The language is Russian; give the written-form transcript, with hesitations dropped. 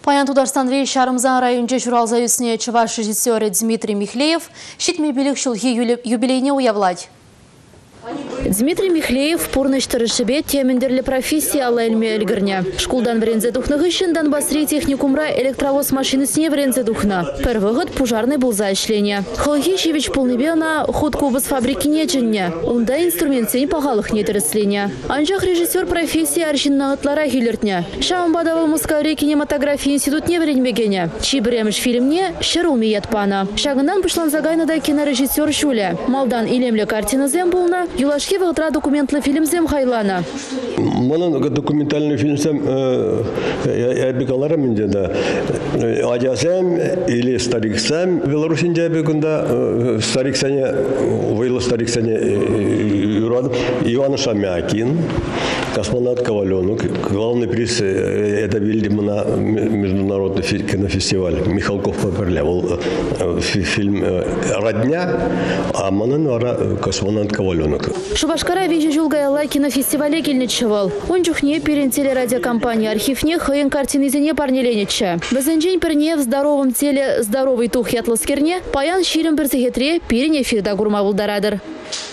Паян Тударстанве Шарымзан районче журалза үсіне чываш режиссері Дмитрий Михлеев шитме билік шылхи юбилейне уявлать. Дмитрий Михлеев пурныштыры шебе темендерлі профессия ала әлме әлгірне. Шкулдан врензе духнығы үшін Донбассри техникумра электровоз машинысыне врензе духна. Первығыт пужарный был за ішлене. Хылхи шевич полныбе на ходку без фабрики неченне. Унда инструмент сень пағалық нетіріслене. Анжақ режиссер профессия аршиннағытлара хилертне. Шамбадавы Москваре кинематография институтне вренмегене. Чибіреміш фильмне шырылме ятпана. Шагынан пышлан загайнада кинорежиссер шуле. Малдан илемлі картина зем болна, юлашки вғытра документлы фильмзем хайлана. Мұның документальный фильмсем әбекаларым да Адясем или Стариксем. Белорусинде әбекунда Стариксене, выйлы Стариксене Иван Шамякин, космонавт Коваленок. Главный приз это билдим на международный кинофестиваль. Михалков поперлявал фильм «Родня», а мұның космонавт Коваленок. Шубашкара вижу жулгаяла кинофестивале кельничевал. Он чухне перен телерадиокомпания архивне хыен картинизене парнеленече. Безенжень перне в здоровом теле здоровый тух ятлыскерне, паян ширим персехетре перен эфирда гурма вулдарадыр.